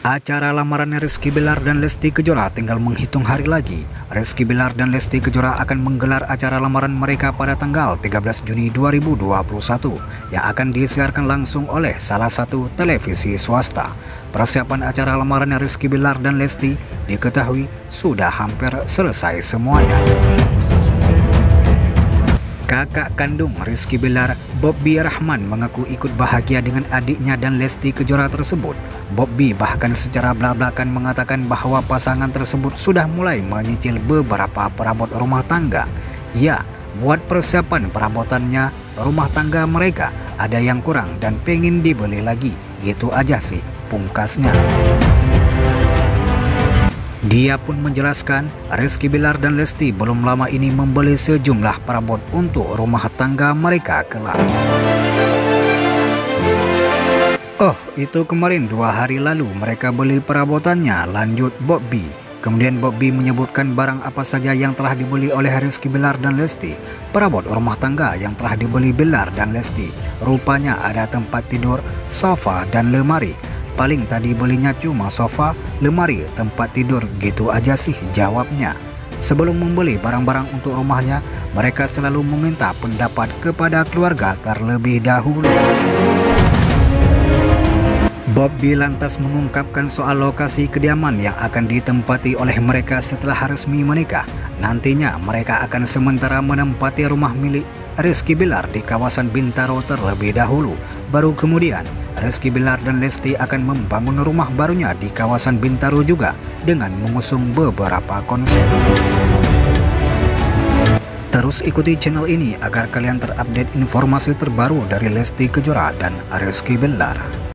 Acara lamaran Rizky Bilar dan Lesti Kejora tinggal menghitung hari lagi. Rizky Bilar dan Lesti Kejora akan menggelar acara lamaran mereka pada tanggal 13 Juni 2021 yang akan disiarkan langsung oleh salah satu televisi swasta. Persiapan acara lamaran Rizky Bilar dan Lesti diketahui sudah hampir selesai semuanya. Kakak kandung Rizky Bilar, Bobby Rahman, mengaku ikut bahagia dengan adiknya dan Lesti Kejora tersebut. Bobby bahkan secara belak-belakan mengatakan bahwa pasangan tersebut sudah mulai menyicil beberapa perabot rumah tangga. Ia buat persiapan perabotannya rumah tangga mereka ada yang kurang dan pengen dibeli lagi. Gitu aja sih pungkasnya. Dia pun menjelaskan, Rizky Bilar dan Lesti belum lama ini membeli sejumlah perabot untuk rumah tangga mereka kelak. Oh, itu kemarin 2 hari lalu mereka beli perabotannya, lanjut Bobby. Kemudian Bobby menyebutkan barang apa saja yang telah dibeli oleh Rizky Bilar dan Lesti. Perabot rumah tangga yang telah dibeli Bilar dan Lesti, rupanya ada tempat tidur, sofa, dan lemari. Paling tadi belinya cuma sofa, lemari, tempat tidur, gitu aja sih jawabnya. Sebelum membeli barang-barang untuk rumahnya, mereka selalu meminta pendapat kepada keluarga terlebih dahulu. Bobby lantas mengungkapkan soal lokasi kediaman yang akan ditempati oleh mereka setelah resmi menikah. Nantinya mereka akan sementara menempati rumah milik Rizky Bilar di kawasan Bintaro terlebih dahulu. Baru kemudian Rizky Bilar dan Lesti akan membangun rumah barunya di kawasan Bintaro juga dengan mengusung beberapa konsep. Terus ikuti channel ini agar kalian terupdate informasi terbaru dari Lesti Kejora dan Rizky Bilar.